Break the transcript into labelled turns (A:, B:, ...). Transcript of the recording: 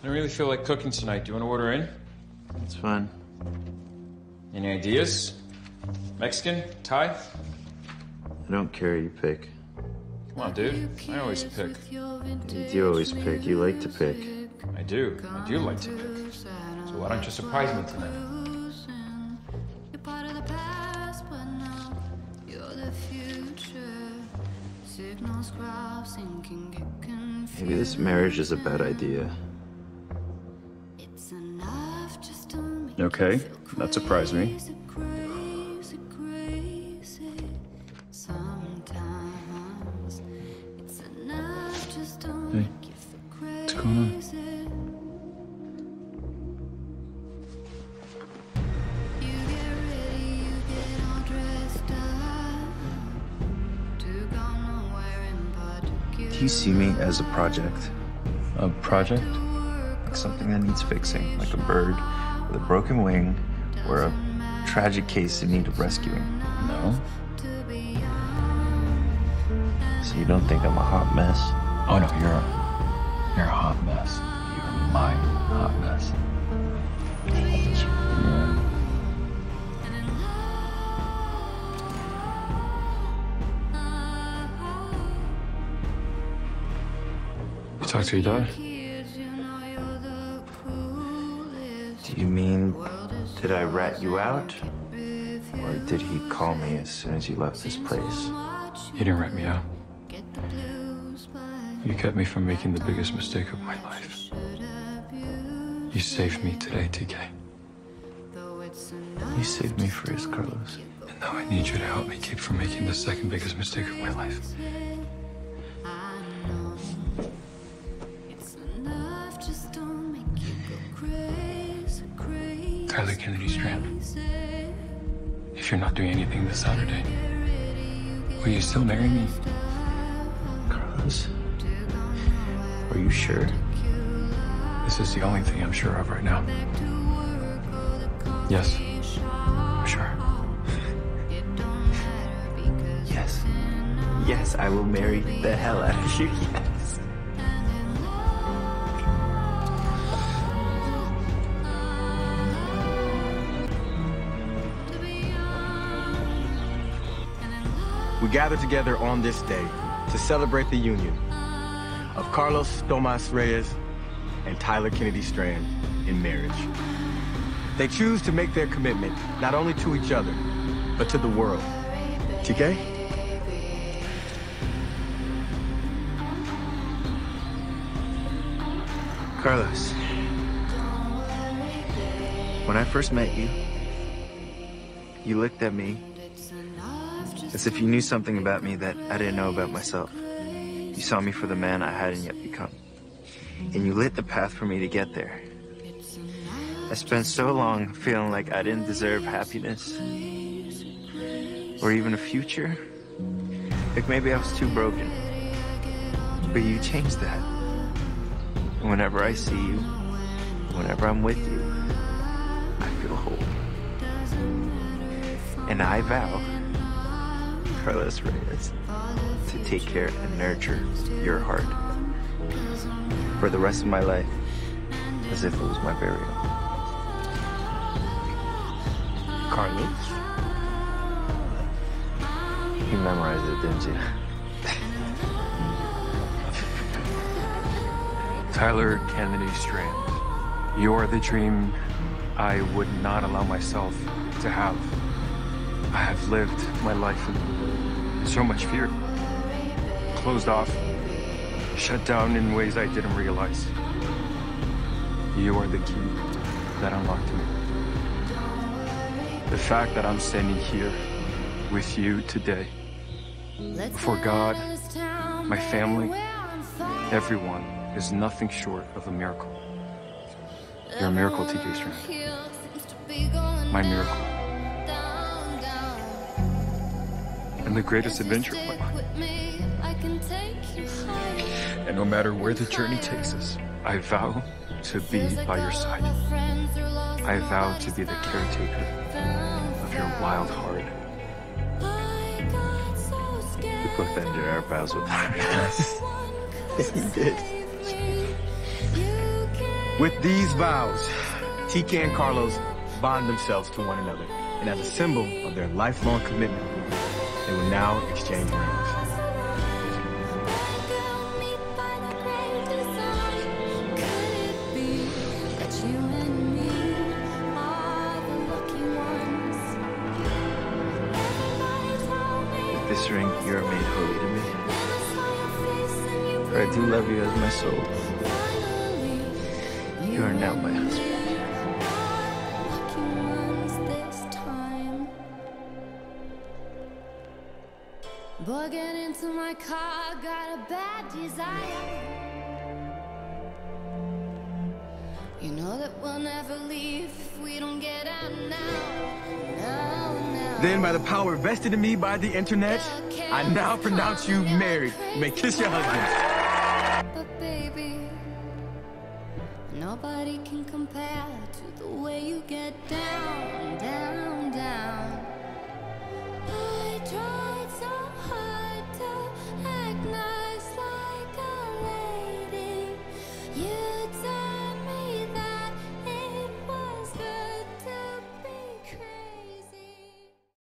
A: I don't really feel like cooking tonight. Do you want to order in?
B: It's fine.
A: Any ideas? Mexican? Thai?
B: I don't care, you pick.
A: Come on, dude. I always pick.
B: You do always pick. You like to pick.
A: I do. I do like to pick. So why don't you surprise me tonight?
B: Maybe this marriage is a bad idea.
A: Okay, that surprised me. Hey, what's going on?
B: Do you see me as a project?
A: A project?
B: Like something that needs fixing, like a bird with a broken wing or a tragic case in need of rescuing.
A: No.
B: So you don't think I'm a hot mess?
A: Oh no, you're a hot mess. You're my hot mess.
B: I hate you.
A: Yeah. You talk to your dad?
B: Do you mean, did I rat you out? Or did he call me as soon as you left this place?
A: He didn't rat me out. You kept me from making the biggest mistake of my life. You saved me today, TK.
B: You saved me first, Carlos.
A: And now I need you to help me keep from making the second biggest mistake of my life. Tyler Kennedy Strand. If you're not doing anything this Saturday, will you still marry me?
B: Carlos, are you sure?
A: This is the only thing I'm sure of right now. Yes, I'm sure.
B: Yes. Yes, I will marry the hell out of you, yes.
C: We gather together on this day to celebrate the union of Carlos Tomas Reyes and Tyler Kennedy Strand in marriage. They choose to make their commitment not only to each other, but to the world. TK?
B: Carlos, when I first met you, you looked at me as if you knew something about me that I didn't know about myself. You saw me for the man I hadn't yet become. And you lit the path for me to get there. I spent so long feeling like I didn't deserve happiness or even a future. Like maybe I was too broken. But you changed that. And whenever I see you, whenever I'm with you, I feel whole. And I vow, Carlos Reyes, to take care and nurture your heart for the rest of my life, as if it was my very own.
C: Carlos?
B: You memorized it, didn't you?
A: Tyler Kennedy Strand, you're the dream I would not allow myself to have. I have lived my life in so much fear, closed off, shut down in ways I didn't realize. You are the key that unlocked me. The fact that I'm standing here with you today, before God, my family, everyone, is nothing short of a miracle. You're a miracle, TK Strand. My miracle. And the greatest adventure of my life. And no matter where the journey takes us, I vow to be by your side. I vow to be the caretaker of your wild heart.
B: We both ended our vows with our yes. You did.
C: With these vows, TK and Carlos bond themselves to one another, and as a symbol of their lifelong commitment, they will now exchange rings.
B: With this ring, you are made holy to me. For I do love you as my soul. You are now my husband.
D: Boy, get into my car, got a bad desire. You know that we'll never leave if we don't get out now.
C: Then, by the power vested in me by the internet, I now pronounce you married. You may kiss your husbands.
D: But baby, nobody can compare to the way you get down, down.